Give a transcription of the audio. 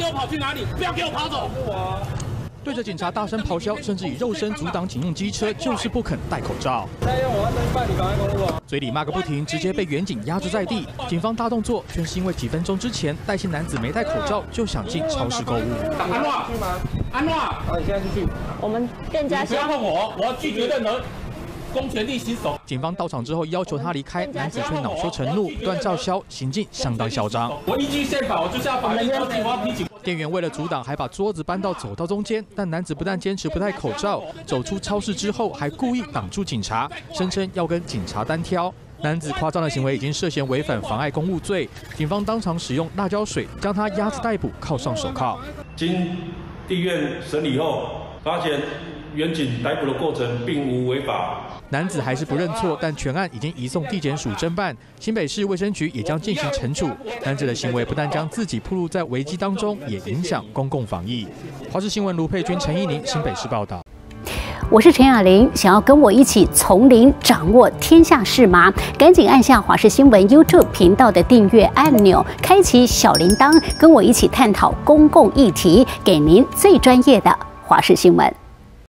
我跑去哪里？不要给我跑走！是我。 对着警察大声咆哮，甚至以肉身阻挡警用机车，就是不肯戴口罩。 再用我安全办理妨碍公务啊！ 嘴里骂个不停，直接被远警压制在地。警方大动作，全是因为几分钟之前戴姓男子没戴口罩就想进超市购物。 安诺，去吗？安诺，好，你现在就去。 我们更加不要碰我，我要拒绝任何公权力行使。 警方到场之后要求他离开，男子却恼羞成怒，不断叫嚣，行径相当嚣张。 我依据宪法，我就是要把人交警，我要提警。 店员为了阻挡，还把桌子搬到走道中间。但男子不但坚持不戴口罩，走出超市之后还故意挡住警察，声称要跟警察单挑。男子夸张的行为已经涉嫌违反妨碍公务罪，警方当场使用辣椒水将他压制逮捕，铐上手铐。 经地院审理后，发现远警逮捕的过程并无违法。 男子还是不认错，但全案已经移送地检署侦办，新北市卫生局也将进行惩处。男子的行为不但将自己暴露在危机当中，也影响公共防疫。华视新闻卢佩君、陈怡宁，新北市报道。 我是陈雅玲，想要跟我一起从零掌握天下事吗？赶紧按下华视新闻 YouTube 频道的订阅按钮，开启小铃铛，跟我一起探讨公共议题，给您最专业的华视新闻。